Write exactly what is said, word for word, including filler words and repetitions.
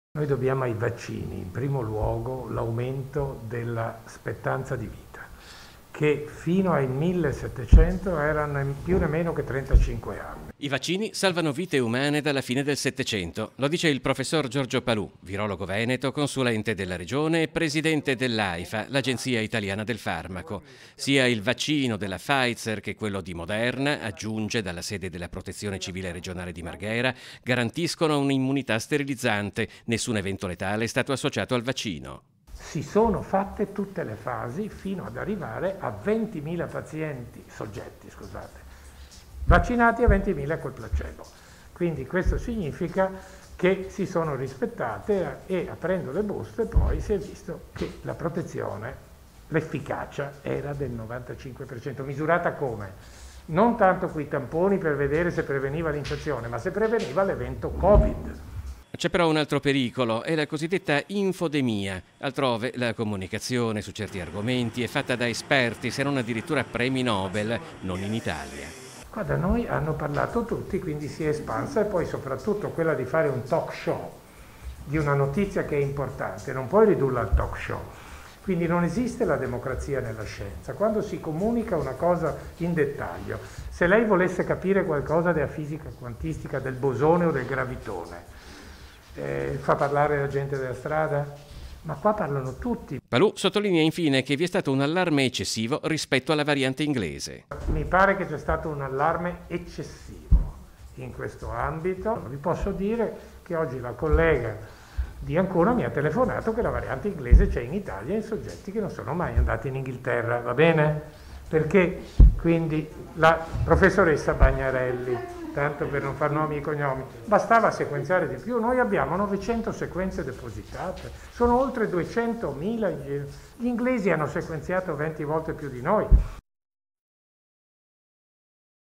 Noi dobbiamo ai vaccini, in primo luogo, l'aumento dell'aspettanza di vita, che fino al millesettecento erano più né meno che trentacinque anni. I vaccini salvano vite umane dalla fine del Settecento, lo dice il professor Giorgio Palù, virologo veneto, consulente della regione e presidente dell'AIFA, l'Agenzia Italiana del Farmaco. Sia il vaccino della Pfizer che quello di Moderna, aggiunge dalla sede della Protezione Civile regionale di Marghera, garantiscono un'immunità sterilizzante. Nessun evento letale è stato associato al vaccino. Si sono fatte tutte le fasi fino ad arrivare a ventimila pazienti, soggetti, scusate, vaccinati e ventimila col placebo. Quindi questo significa che si sono rispettate e aprendo le buste poi si è visto che la protezione, l'efficacia era del novantacinque per cento. Misurata come? Non tanto coi tamponi per vedere se preveniva l'infezione, ma se preveniva l'evento Covid. C'è però un altro pericolo, è la cosiddetta infodemia. Altrove la comunicazione su certi argomenti è fatta da esperti, se non addirittura premi Nobel, non in Italia. Qua da noi hanno parlato tutti, quindi si è espansa, e poi soprattutto quella di fare un talk show di una notizia che è importante, non puoi ridurla al talk show. Quindi non esiste la democrazia nella scienza. Quando si comunica una cosa in dettaglio, se lei volesse capire qualcosa della fisica quantistica, del bosone o del gravitone, eh, fa parlare la gente della strada? Ma qua parlano tutti. Palù sottolinea infine che vi è stato un allarme eccessivo rispetto alla variante inglese. Mi pare che c'è stato un allarme eccessivo in questo ambito. Vi posso dire che oggi la collega di Ancona mi ha telefonato che la variante inglese c'è in Italia in soggetti che non sono mai andati in Inghilterra, va bene? Perché quindi la professoressa Bagnarelli, tanto per non far nomi e cognomi, bastava sequenziare di più. Noi abbiamo novecento sequenze depositate, sono oltre duecentomila, gli inglesi hanno sequenziato venti volte più di noi.